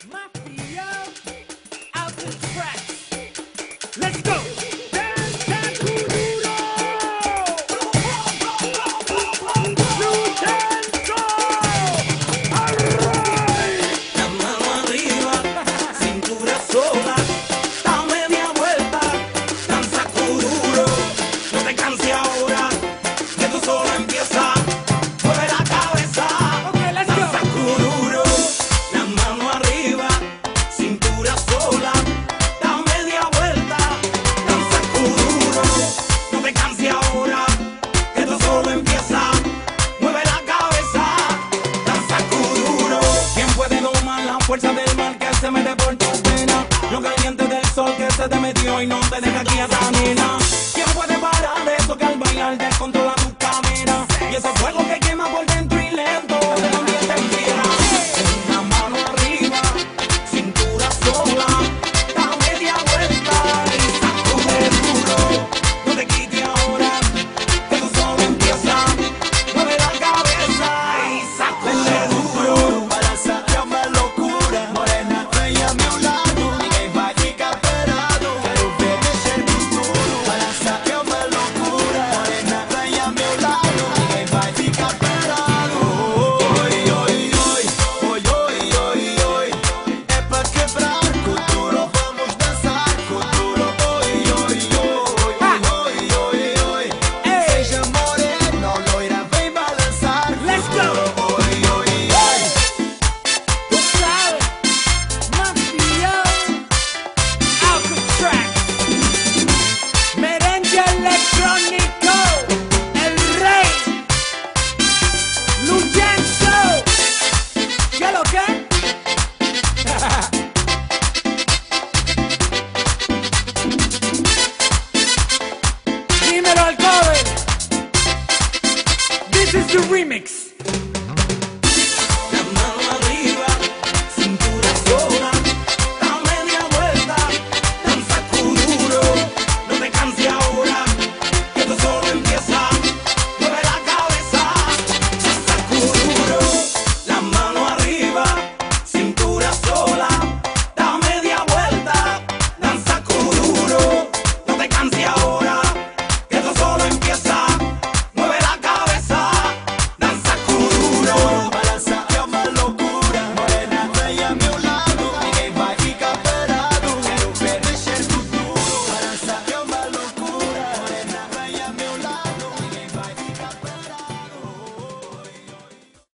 Mafia out the tracks. Let's go. Fuerza del mal que se mete por tu pena, lo caliente del sol que se te metió y no te deja aquí a nena. ¿Quién puede parar eso que al bailar descontrola tu cadera? Y ese fuego que quema por dentro y lento el ambiente entera. Una mano arriba, cintura sola, da media vuelta y sacude duro. No te quites ahora, que tú solo empieza. Mueve la cabeza y sacude duro. This is the remix.